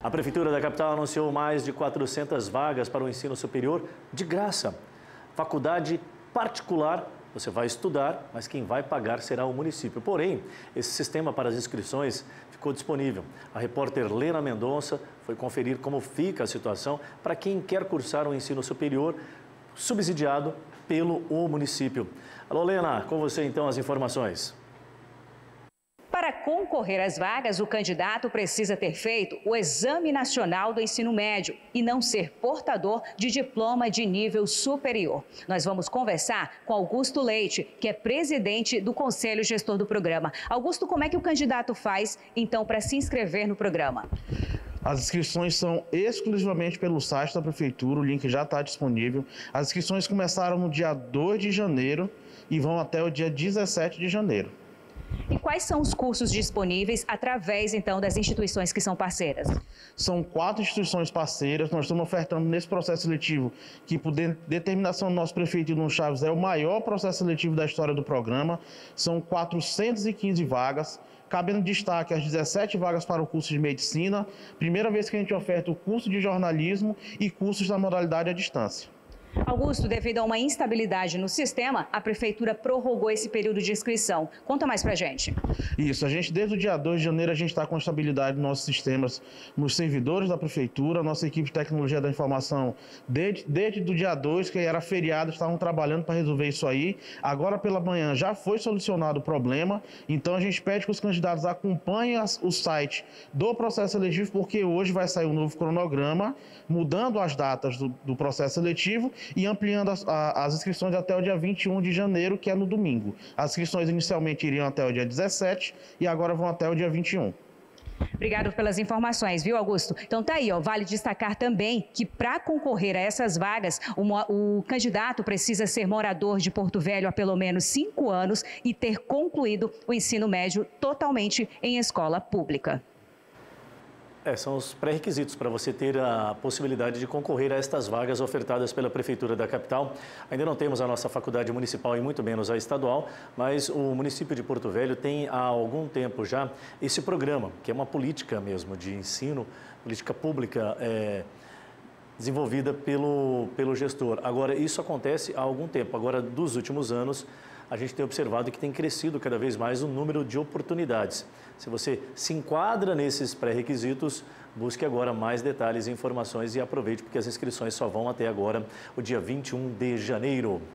A Prefeitura da capital anunciou mais de 400 vagas para o ensino superior de graça. Faculdade particular, você vai estudar, mas quem vai pagar será o município. Porém, esse sistema para as inscrições ficou disponível. A repórter Lena Mendonça foi conferir como fica a situação para quem quer cursar o ensino superior subsidiado pelo município. Alô, Lena, com você então as informações. Para concorrer às vagas, o candidato precisa ter feito o Exame Nacional do Ensino Médio e não ser portador de diploma de nível superior. Nós vamos conversar com Augusto Leite, que é presidente do Conselho Gestor do programa. Augusto, como é que o candidato faz, então, para se inscrever no programa? As inscrições são exclusivamente pelo site da Prefeitura, o link já está disponível. As inscrições começaram no dia 2 de janeiro e vão até o dia 17 de janeiro. E quais são os cursos disponíveis através, então, das instituições que são parceiras? São 4 instituições parceiras. Nós estamos ofertando nesse processo seletivo, que por determinação do nosso prefeito Nuno Chaves é o maior processo seletivo da história do programa. São 415 vagas, cabendo destaque as 17 vagas para o curso de medicina. Primeira vez que a gente oferta o curso de jornalismo e cursos da modalidade à distância. Augusto, devido a uma instabilidade no sistema, a Prefeitura prorrogou esse período de inscrição. Conta mais pra gente. Isso, desde o dia 2 de janeiro, a gente está com estabilidade nos nossos sistemas, nos servidores da Prefeitura, nossa equipe de tecnologia da informação, desde o dia 2, que era feriado, estavam trabalhando para resolver isso aí. Agora pela manhã já foi solucionado o problema, então a gente pede que os candidatos acompanhem o site do processo seletivo, porque hoje vai sair um novo cronograma, mudando as datas do processo seletivo e ampliando as inscrições até o dia 21 de janeiro, que é no domingo. As inscrições inicialmente iriam até o dia 17 e agora vão até o dia 21. Obrigado pelas informações, viu, Augusto? Então tá aí, ó, vale destacar também que para concorrer a essas vagas, o candidato precisa ser morador de Porto Velho há pelo menos 5 anos e ter concluído o ensino médio totalmente em escola pública. São os pré-requisitos para você ter a possibilidade de concorrer a estas vagas ofertadas pela Prefeitura da capital. Ainda não temos a nossa faculdade municipal e muito menos a estadual, mas o município de Porto Velho tem há algum tempo já esse programa, que é uma política mesmo de ensino, política pública desenvolvida pelo gestor. Agora, isso acontece há algum tempo. Agora, dos últimos anos, a gente tem observado que tem crescido cada vez mais o número de oportunidades. Se você se enquadra nesses pré-requisitos, busque agora mais detalhes e informações e aproveite, porque as inscrições só vão até agora o dia 21 de janeiro.